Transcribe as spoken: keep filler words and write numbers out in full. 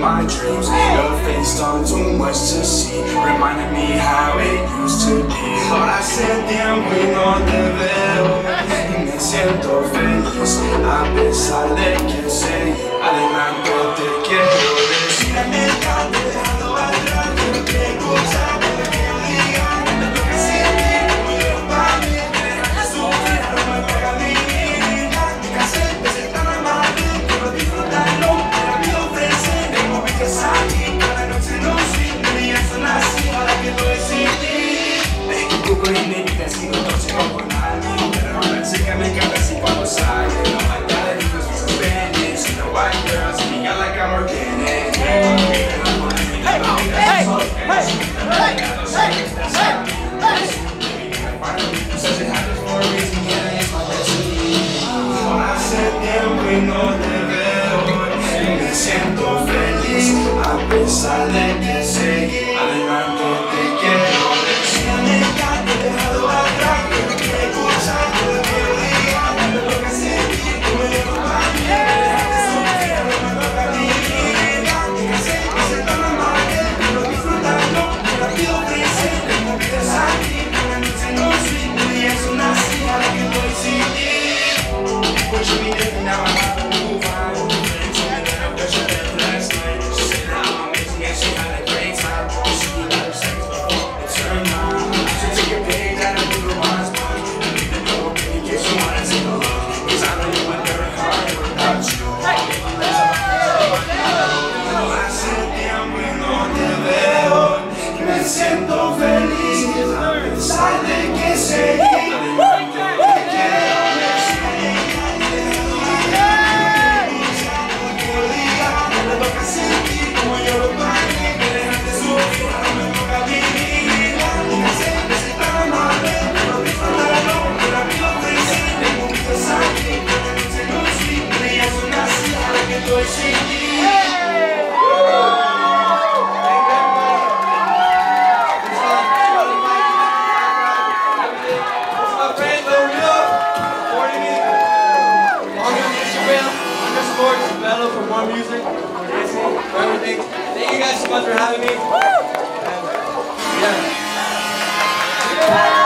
my dreams. Your face done too much to see, reminding me how it used to be. Ahora hace tiempo y no te veo y me siento feliz, a pesar de que sé adelante te quiero decir. En el canto dejando atrás lo que cosa que me digan, lo que siente como yo para mí, me deja sufrir, no me pega vivir. Me cansé de ser tan amable, quiero disfrutarlo, me la pido ofrecer. Tengo vistas aquí, cada noche no siento, mi día son así, ahora que estoy sin ti. Google y me dice si no toxico con nadie, pero ahora sé que me encanta así cuando sale. No my God, it was from Spanish, you know white girls, me got like I'm organic. Hey, hey, hey, ahora hace tiempo y no te veo y me siento feliz, a pesar de que sé adelante te quiero decir. Me encanta dejado atrás, pero qué cosa que me digan, me toca sentir como yo para mí, me dejaste sufrir, no me toca vivir. Me cansé de ser tan amable, quiero disfrutarlo, me la pido ofrecer. Tengo vidas aquí, cada noche no soy, mi día son así, ahora que estoy sin ti. What you be doing now, I'm about to move on. Friends told me that I wish I left last night. She said that I'm amazing and she had a great time. She did a lot of sex before it turned on. So take a page out of the one's book and leave the door open in case you wanna take a look. Cause I know you would very hard without you. Hace tiempo y no te veo y me siento feliz, a pesar de que sé que Chipelo for more music, for dancing, for everything. Thank you guys so much for having me. And, yeah.